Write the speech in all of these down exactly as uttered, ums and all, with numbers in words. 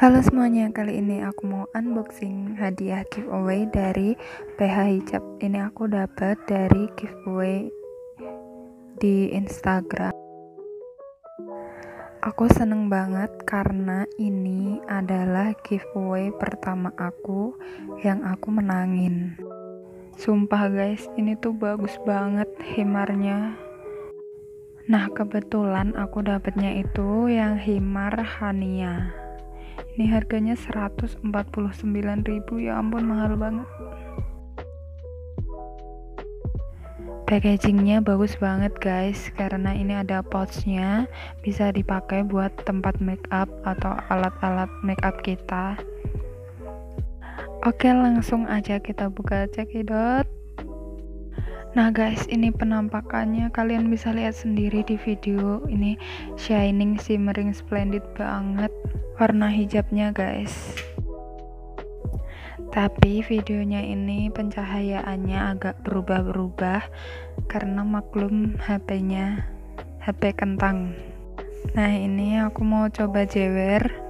Halo semuanya, kali ini aku mau unboxing hadiah giveaway dari P H Hijab. Ini aku dapat dari giveaway di Instagram. Aku seneng banget karena ini adalah giveaway pertama aku yang aku menangin. Sumpah guys, ini tuh bagus banget himarnya. Nah, kebetulan aku dapatnya itu yang himar Hania. Ini harganya seratus empat puluh sembilan ribu, ya ampun mahal banget. Packagingnya bagus banget guys, karena ini ada pouchnya, bisa dipakai buat tempat make up atau alat-alat make up kita. Oke, langsung aja kita buka cekidot. Nah guys, ini penampakannya, kalian bisa lihat sendiri di video. Ini shining, shimmering, splendid banget warna hijabnya guys. Tapi videonya ini pencahayaannya agak berubah-berubah karena maklum H P-nya H P kentang. Nah, ini aku mau coba jewer.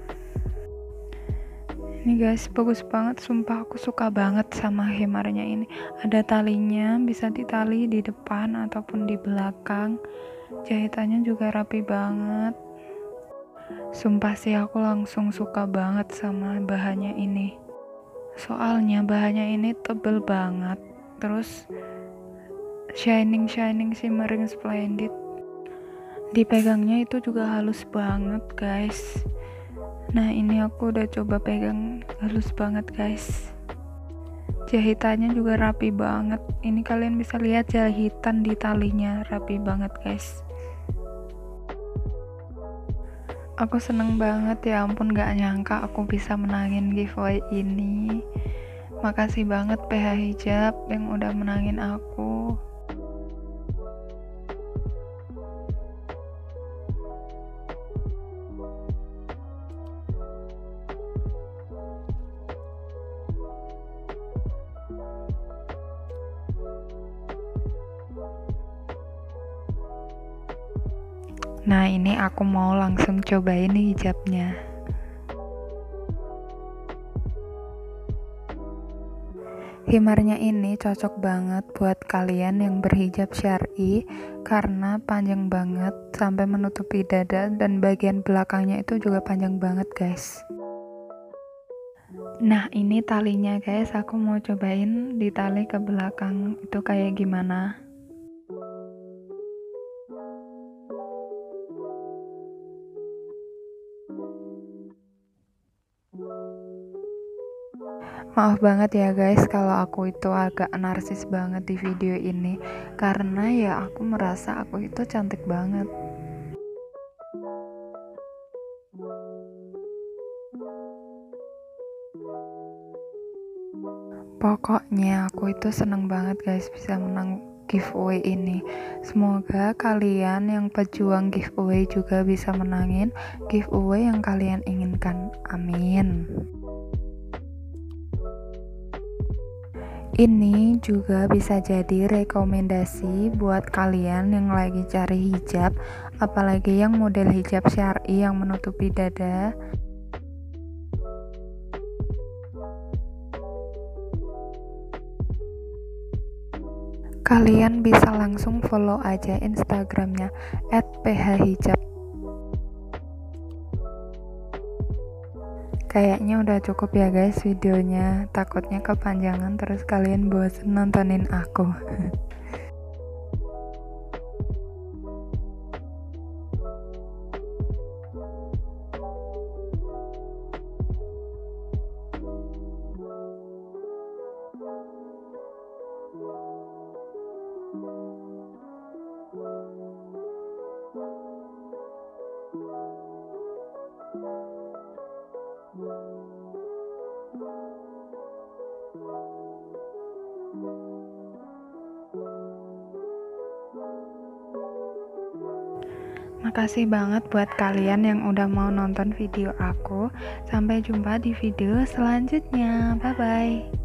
Ini guys, bagus banget, sumpah aku suka banget sama himarnya ini. Ada talinya, bisa ditali di depan ataupun di belakang. Jahitannya juga rapi banget. Sumpah sih aku langsung suka banget sama bahannya ini. Soalnya bahannya ini tebel banget, terus shining shining shimmering splendid. Dipegangnya itu juga halus banget guys. Nah, ini aku udah coba pegang, halus banget guys. Jahitannya juga rapi banget. Ini kalian bisa lihat jahitan di talinya rapi banget guys. Aku seneng banget, ya ampun, gak nyangka aku bisa menangin giveaway ini. Makasih banget P H Hijab yang udah menangin aku. Nah, ini aku mau langsung cobain hijabnya. Himarnya ini cocok banget buat kalian yang berhijab syar'i karena panjang banget sampai menutupi dada, dan bagian belakangnya itu juga panjang banget guys. Nah, ini talinya guys, aku mau cobain ditali ke belakang itu kayak gimana. Maaf banget ya guys kalau aku itu agak narsis banget di video ini, karena ya aku merasa aku itu cantik banget. Pokoknya aku itu seneng banget guys bisa menang giveaway ini. Semoga kalian yang pejuang giveaway juga bisa menangin giveaway yang kalian inginkan. Amin. Ini juga bisa jadi rekomendasi buat kalian yang lagi cari hijab, apalagi yang model hijab syar'i yang menutupi dada. Kalian bisa langsung follow aja Instagramnya et p h hijab. Kayaknya udah cukup ya guys videonya, takutnya kepanjangan terus kalian bosen nontonin aku. Makasih banget buat kalian yang udah mau nonton video aku. Sampai jumpa di video selanjutnya. Bye bye.